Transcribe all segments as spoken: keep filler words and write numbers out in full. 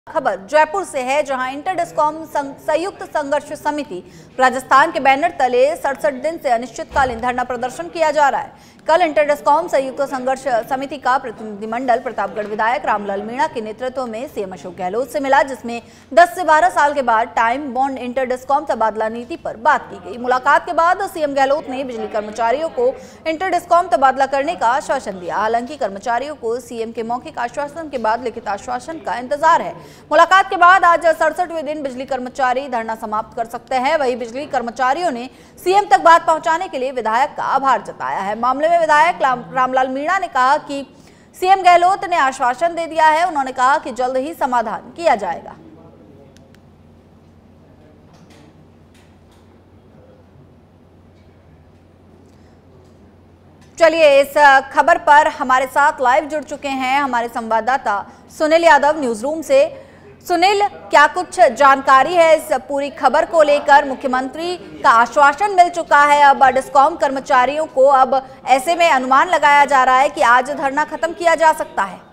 खबर जयपुर से है, जहां इंटर डिस्कॉम संयुक्त संघर्ष समिति राजस्थान के बैनर तले सड़सठ दिन से अनिश्चितकालीन धरना प्रदर्शन किया जा रहा है। कल इंटर डिस्कॉम संयुक्त संघर्ष समिति का प्रतिनिधिमंडल प्रतापगढ़ विधायक रामलाल मीणा के नेतृत्व में सीएम अशोक गहलोत से मिला, जिसमें दस से बारह साल के बाद टाइम बॉन्ड इंटर डिस्कॉम तबादला नीति पर बात की गई। मुलाकात के बाद सीएम गहलोत ने बिजली कर्मचारियों को इंटर डिस्कॉम तबादला करने का आश्वासन दिया। हालांकि कर्मचारियों को सीएम के मौखिक आश्वासन के बाद लिखित आश्वासन का इंतजार है। मुलाकात के बाद आज सड़सठवें दिन बिजली कर्मचारी धरना समाप्त कर सकते हैं। वहीं बिजली कर्मचारियों ने सीएम तक बात पहुंचाने के लिए विधायक का आभार जताया है। मामले में विधायक रामलाल मीणा ने कहा कि सीएम गहलोत ने आश्वासन दे दिया है। उन्होंने कहा कि जल्द ही समाधान किया जाएगा। चलिए, इस खबर पर हमारे साथ लाइव जुड़ चुके हैं हमारे संवाददाता सुनील यादव न्यूज रूम से। सुनील, क्या कुछ जानकारी है इस पूरी खबर को लेकर? मुख्यमंत्री का आश्वासन मिल चुका है अब डिस्कॉम कर्मचारियों को, अब ऐसे में अनुमान लगाया जा रहा है कि आज धरना खत्म किया जा सकता है।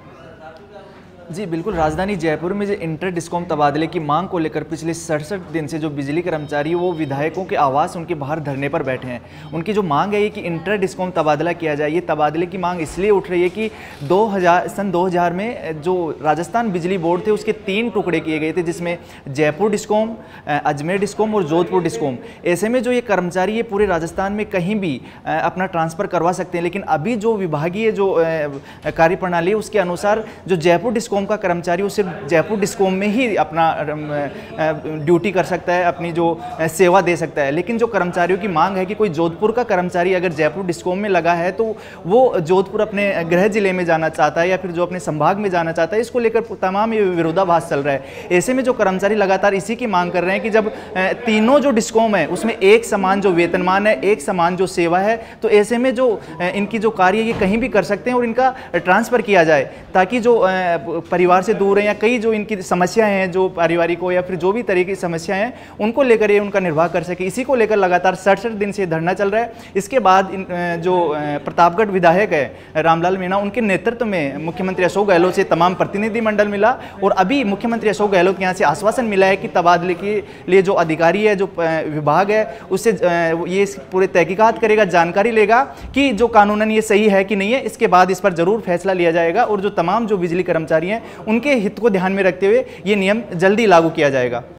जी बिल्कुल, राजधानी जयपुर में जो इंटर डिस्कॉम तबादले की मांग को लेकर पिछले सड़सठ दिन से जो बिजली कर्मचारी वो विधायकों के आवास उनके बाहर धरने पर बैठे हैं। उनकी जो मांग है ये कि इंटर डिस्कॉम तबादला किया जाए। ये तबादले की मांग इसलिए उठ रही है कि दो हज़ार सन दो हज़ार में जो राजस्थान बिजली बोर्ड थे उसके तीन टुकड़े किए गए थे, जिसमें जयपुर डिस्कॉम, अजमेर डिस्कॉम और जोधपुर डिस्कॉम। ऐसे में जो ये कर्मचारी ये पूरे राजस्थान में कहीं भी अपना ट्रांसफ़र करवा सकते हैं, लेकिन अभी जो विभागीय जो कार्यप्रणाली है उसके अनुसार जो जयपुर डिस्कॉम का कर्मचारी वो सिर्फ जयपुर डिस्कॉम में ही अपना ड्यूटी कर सकता है, अपनी जो सेवा दे सकता है। लेकिन जो कर्मचारियों की मांग है कि कोई जोधपुर का कर्मचारी अगर जयपुर डिस्कॉम में लगा है तो वो जोधपुर अपने गृह जिले में जाना चाहता है या फिर जो अपने संभाग में जाना चाहता है, इसको लेकर तमाम ये विरोधाभास चल रहा है। ऐसे में जो कर्मचारी लगातार इसी की मांग कर रहे हैं कि जब तीनों जो डिस्कॉम है उसमें एक समान जो वेतनमान है, एक समान जो सेवा है, तो ऐसे में जो इनकी जो कार्य ये कहीं भी कर सकते हैं और इनका ट्रांसफ़र किया जाए, ताकि जो परिवार से दूर हैं या कई जो इनकी समस्याएं हैं जो पारिवारिक हो या फिर जो भी तरह की समस्याएं हैं उनको लेकर ये उनका निर्वाह कर सके। इसी को लेकर लगातार सड़सठ दिन से धरना चल रहा है। इसके बाद इन, जो प्रतापगढ़ विधायक है रामलाल मीणा, उनके नेतृत्व में मुख्यमंत्री अशोक गहलोत से तमाम प्रतिनिधिमंडल मिला और अभी मुख्यमंत्री अशोक गहलोत के यहाँ से आश्वासन मिला है कि तबादले के लिए जो अधिकारी है, जो विभाग है, उससे ये पूरे तहकीकात करेगा, जानकारी लेगा कि जो कानूनन ये सही है कि नहीं है। इसके बाद इस पर जरूर फैसला लिया जाएगा और जो तमाम जो बिजली कर्मचारी हैं उनके हित को ध्यान में रखते हुए ये नियम जल्दी लागू किया जाएगा।